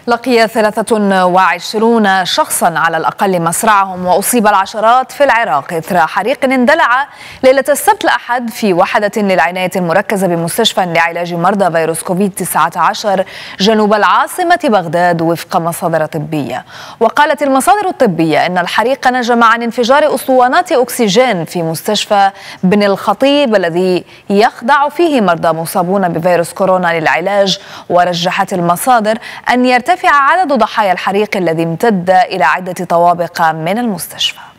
لقي 23 شخصا على الأقل مصرعهم وأصيب العشرات في العراق إثر حريق اندلع ليلة السبت الأحد في وحدة للعناية المركزة بمستشفى لعلاج مرضى فيروس كوفيد-19 جنوب العاصمة بغداد وفق مصادر طبية. وقالت المصادر الطبية أن الحريق نجم عن انفجار أسطوانات أكسجين في مستشفى بن الخطيب الذي يخضع فيه مرضى مصابون بفيروس كورونا للعلاج. ورجحت المصادر أن يرتفع عدد ضحايا الحريق الذي امتد إلى عدة طوابق من المستشفى.